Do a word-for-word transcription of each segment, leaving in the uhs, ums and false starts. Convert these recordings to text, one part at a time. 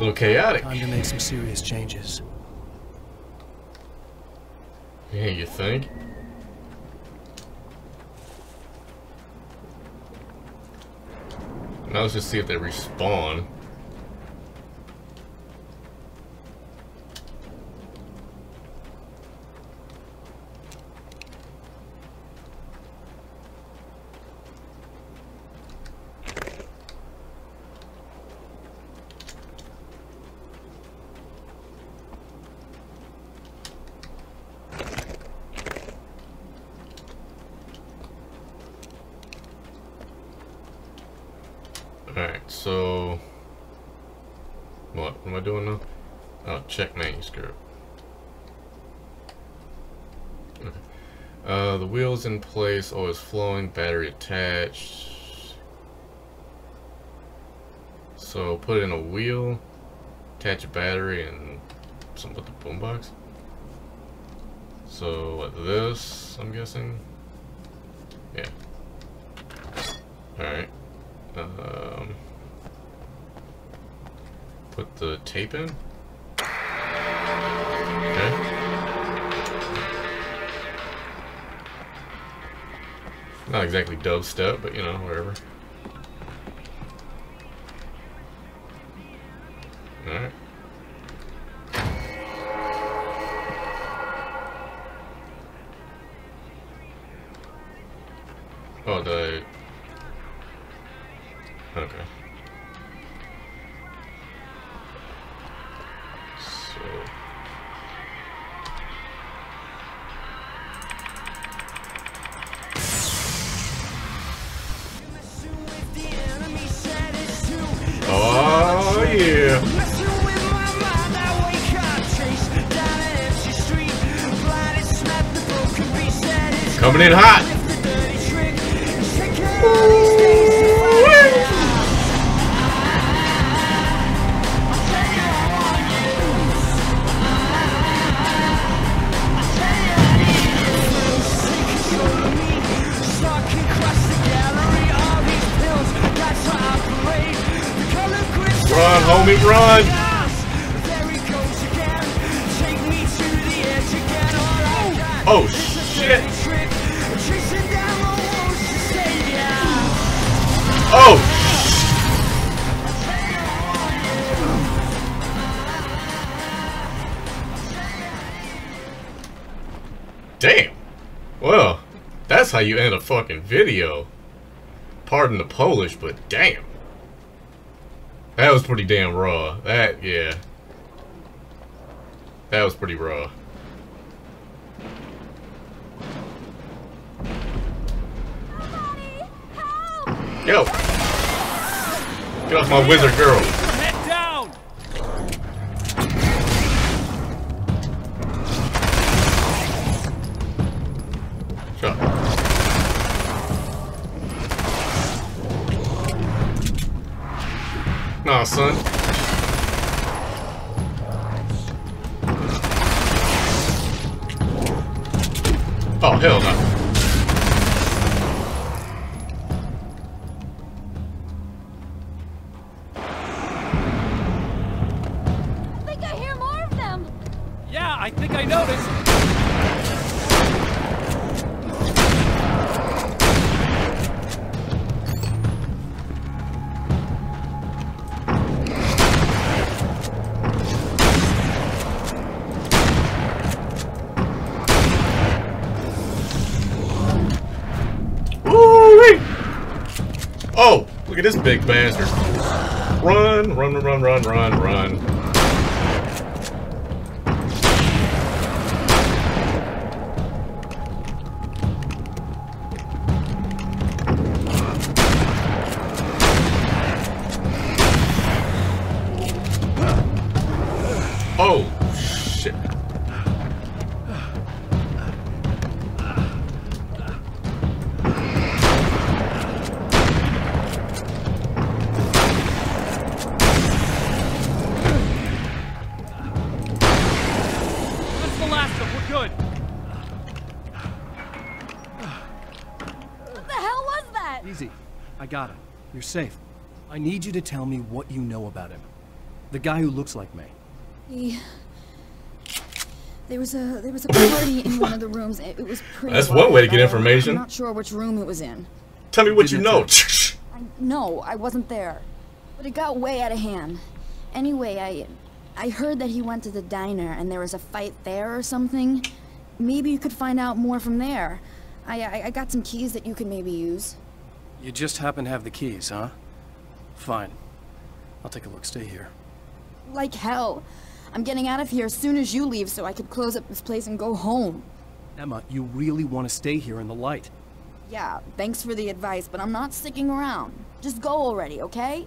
little chaotic. Time to make some serious changes. Yeah, you think? Now let's just see if they respawn. Alright, so what? What am I doing now? Oh, check manuscript. Okay. Uh, the wheel's in place, oil is flowing, battery attached. So put it in a wheel, attach a battery, and something with the boombox. So what, this, I'm guessing? Yeah. Alright. Um, put the tape in. Okay. Not exactly dubstep, but you know, whatever. Alright. Oh, the... Okay. So... Oh, yeah! Coming in hot! Run, homie, run! Oh, shit! Oh! Damn! Well, that's how you end a fucking video. Pardon the Polish, but damn. That was pretty damn raw. That, yeah. That was pretty raw. Yo! Get off my wizard girl! Head down! Shut up. Nah, son. Oh, hell no. I think I hear more of them. Yeah, I think I noticed. Oh, look at this big bastard. Run, run, run, run, run, run. Oh, shit. Good. What the hell was that? Easy. I got him. You're safe. I need you to tell me what you know about him. The guy who looks like me. He... There was a there was a party in one of the rooms. It, it was pretty. That's wild. one way to get I- information. I'm not sure which room it was in. Tell me what you Didn't know. I, no, I wasn't there. But it got way out of hand. Anyway, I I heard that he went to the diner and there was a fight there or something. Maybe you could find out more from there. I I, I got some keys that you could maybe use. You just happen to have the keys, huh? Fine. I'll take a look. Stay here. Like hell. I'm getting out of here as soon as you leave so I could close up this place and go home. Emma, you really want to stay here in the light? Yeah, thanks for the advice, but I'm not sticking around. Just go already, okay?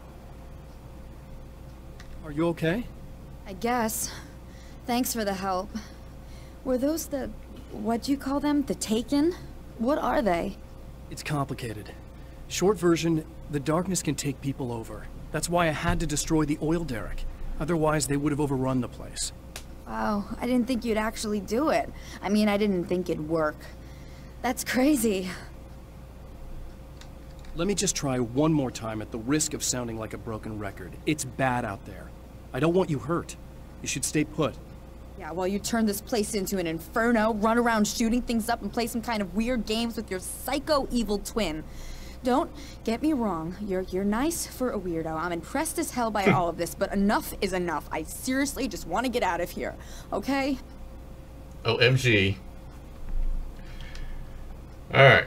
Are you okay? I guess. Thanks for the help. Were those the... what do you call them? The Taken? What are they? It's complicated. Short version, the darkness can take people over. That's why I had to destroy the oil derrick. Otherwise, they would have overrun the place. Wow, I didn't think you'd actually do it. I mean, I didn't think it'd work. That's crazy. Let me just try one more time at the risk of sounding like a broken record. It's bad out there. I don't want you hurt. You should stay put. Yeah, well, you turn this place into an inferno, run around shooting things up and play some kind of weird games with your psycho evil twin. Don't get me wrong, you're you're nice for a weirdo. I'm impressed as hell by all of this, but enough is enough. I seriously just want to get out of here, okay? O M G. Alright.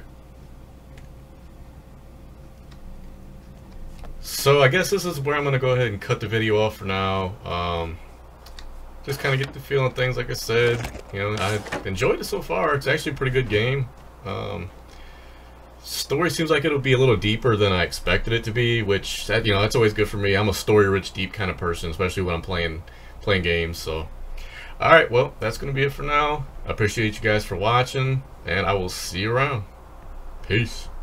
So I guess this is where I'm going to go ahead and cut the video off for now. Um, just kind of get the feel of things, like I said. You know, I enjoyed it so far. It's actually a pretty good game. Um... Story seems like it'll be a little deeper than I expected it to be, which, that, you know, that's always good for me. I'm a story-rich, deep kind of person, especially when I'm playing playing games. So, all right, well, that's gonna be it for now. I appreciate you guys for watching, and I will see you around. Peace.